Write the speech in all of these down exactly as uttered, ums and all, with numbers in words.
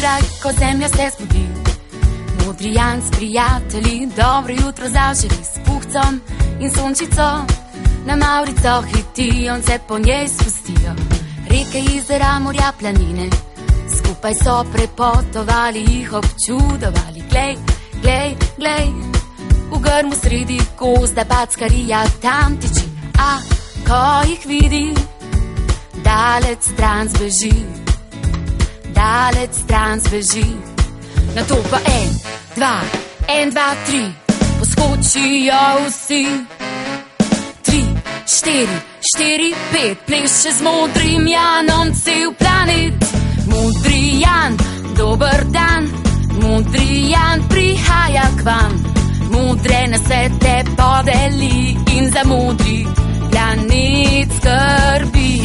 jutra, ko zemlja se zbudi. Modri Jan s prijatelji, dobro jutro zaželi s puhcom in sončico. Na Maurico hitijo in se po njej spustijo. Reke, jezera, morja, planine, skupaj so prepotovali, jih občudovali. Glej, glej, glej, v grmu sredi gozda packarija tam tiči. A ko jih vidi, daleč stran zbeži, daleč stran zbeži. Na to pa en, dva, en, dva, tri, poskočijo vsi. Tri, štiri, štiri, pet, pleše z modrim Janom cel planet. Modri Jan, dober dan, modri Jan prihaja k vam. Modre nasvete podeli in za modri planet skrbi.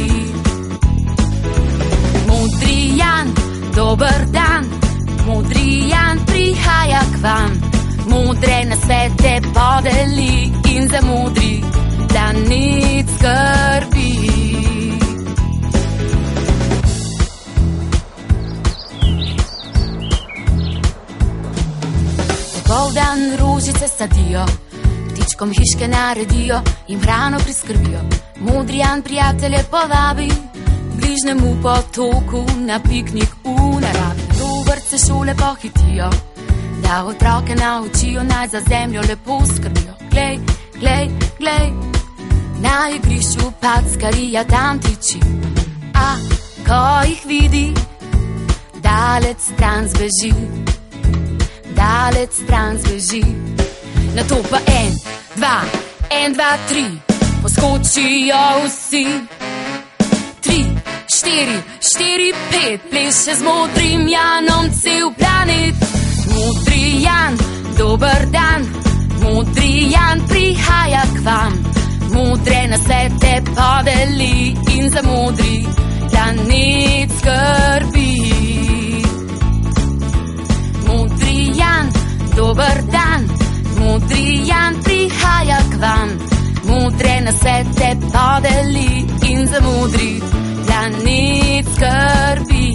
Modri Jan, dober dan, modri Jan prihaja k vam. Modre nasvete podeli in za modri planet skrbi. Popoldan rožice sadijo, ptičkom hiške naredijo, jim hrano priskrbijo. Modri Jan prijatelje povabi k bližnjemu potoku na piknik v naravi. Do vrtce šole pohitijo, da otroke naučijo, naj za zemljo lepo skrbijo. Glej, glej, glej, na igrišču packarija tam tiči. A ko jih vidi, daleč stran zbeži, daleč stran zbeži. Na to pa en, dva, en, dva, tri, poskočijo vsi. Tri, štiri, štiri, pet, pleše z modrim Janom cel planet. Modri Jan, dober dan, modri Jan prihaja k vam. Modre nasvete podeli in za modri planet skrbi. Modri Jan, dober dan, modri Jan prihaja k vam. Modre nasvete podeli in za modri planet skrbi.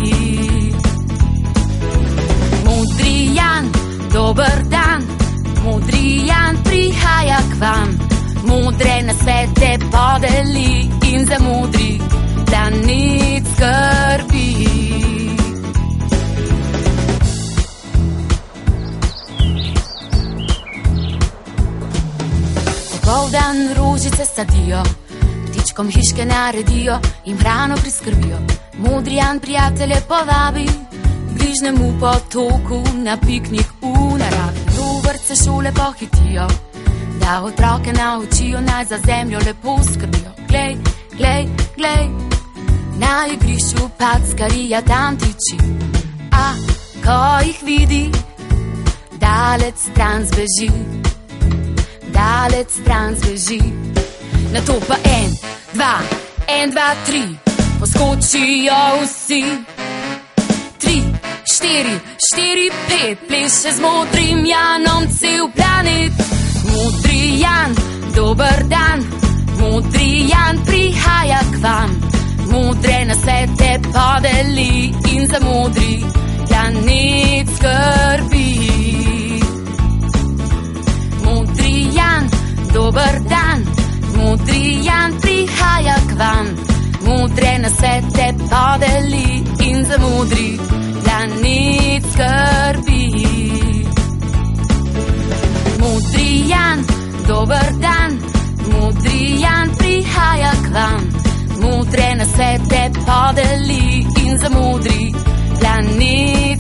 Modri Jan, dober dan, modri Jan prihaja k vam. Modre nasvete podeli in za modri planet skrbi. Popoldan rožice sadijo, ptičkom hiške naredijo, jim hrano priskrbijo. Modri Jan prijatelje povabi k bližnjemu potoku na piknik v naravi. Do vrtce šole pohitijo, da otroke naučijo, naj za zemljo lepo skrbijo. Glej, glej, glej, na igrišču packarija tam tiči. A ko jih vidi, daleč stran zbeži, daleč stran zbeži. Na to pa en, dva, en, dva, tri, poskočijo vsi. Tri, štiri, štiri, pet, pleše z modrim Janom cel planet. Modri Jan, dober dan, modri Jan prihaja k vam. Modre nasvete podeli in za modri planet skrbi. Modri Jan, dober dan, modri Jan prihaja k vam. Modre nasvete podeli in za modri planet skrbi. Modri Jan, dober dan, modri Jan prihaja k vam. Modre nasvete podeli in za modri planet